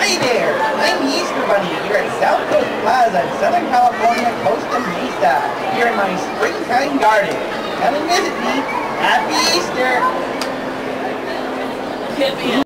Hi there, I'm the Easter Bunny here at South Coast Plaza in Southern California, Costa Mesa, here in my springtime garden. Come and visit me. Happy Easter!